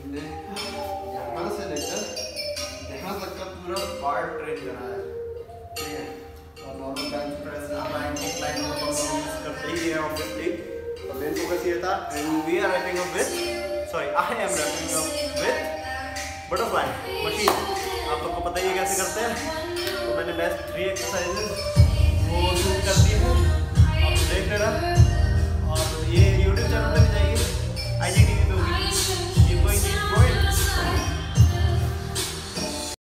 हमने यहाँ से लेकर यहाँ तक का पूरा पार्ट ट्रेन करा है, ठीक है। और नॉर्मल बेंच प्रेस इंक्लाइन करते ही है ऑब्वियसली। तो मेन फोकस ये था, and we are wrapping up with, sorry I am wrapping up with butterfly machine. आप लोग को पता ही है कैसे करते हैं। तो मैंने बेस्ट 3 एक्सरसाइजेस वो शूट कर दी है, आप देख लेना। और ये यूट्यूब चैनल पे भी जाइए, IGTV